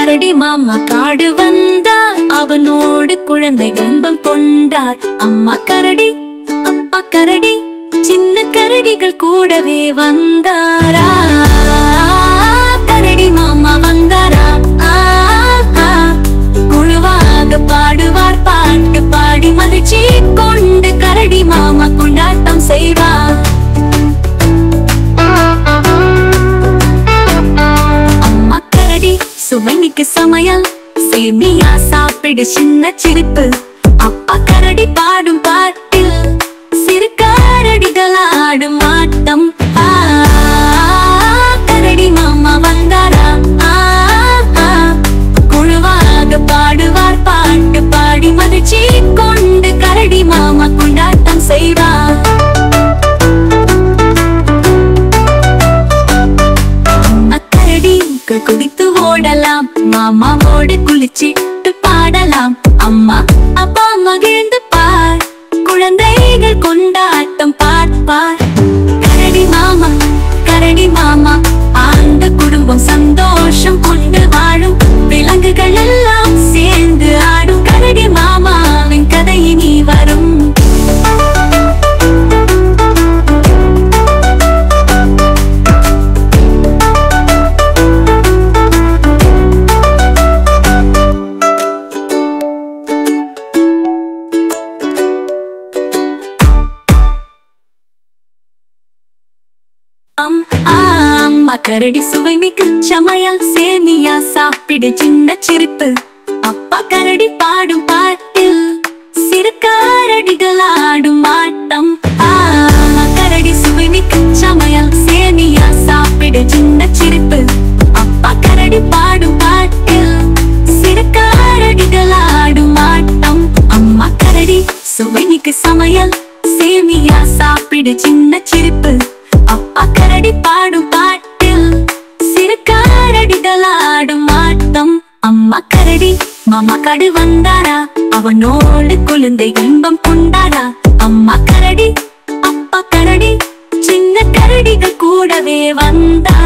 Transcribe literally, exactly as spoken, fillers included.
கரடி மாமா காடு வந்தார், அவனோடு குழந்தை கம்பம் கொண்டார். அம்மா கரடி அப்பா கரடி சின்ன கரடிகள் கூடவே வந்தாரா. கரடி மாமா வந்தாரா, குழுவாக பாடுவார் பாட்டு பாடி மகிழ்ச்சி கொண்டு கரடி மாமா கொண்டாட்டம் செய்வார். சுவைக்கு சமையல் சேமியா சாப்பிடு சின்ன சிரிப்பு. அப்பா கரடி பாடும் பாட்டில் சிறு கரடிகள் ஆடும் ஆட்டம். கரடி மாமா வந்தாரா, குழுவாக பாடுவார் பாட்டு பாடி மகிழ்ச்சி கொண்டு கரடி மாமா கொண்டாட்டம் செய்வார். குதித்து ஓடலாம், மாமாவோடு குளிச்சிட்டு பாடலாம். அம்மா அப்பா மகிழ்ந்து பார், குழந்தைகள் கொண்டாட்டம் பார்ப்பார். கரடி மாமா கரடி மாமா ஆண்ட குடும்பம் சந்தோஷம் கொண்டு வாழும். விலங்குகள் எல்லாம் சேர்ந்து ஆடும். கரடி மாமாவின் கதை இனி வரும். அம்மா கரடி சுவை மிக்க சமையல் சேமியா சாப்பிடு சின்ன சிரிப்பு. அப்பா கரடி பாடும் பாட்டில் சிறு கரடிகள் ஆடும் ஆட்டம். கரடி சுவை மிக்க சமையல் சேமியா சாப்பிடு சின்ன சிரிப்பு. அப்பா கரடி பாடும் பாட்டில் சிறு கரடிகள் ஆடும் ஆட்டம். அம்மா கரடி சுவை மிக்க சமையல் சேமியா சாப்பிடு சின்ன சிரிப்பு. அப்பா கரடி பாடும் பாட்டில் சிறு கரடிகள் ஆடும் ஆட்டம். அம்மா கரடி மாமா காடு வந்தாரா, அவனோடு குழந்தை இன்பம் கொண்டாரா. அம்மா கரடி அப்பா கரடி சின்ன கரடிகள் கூடவே வந்தார்.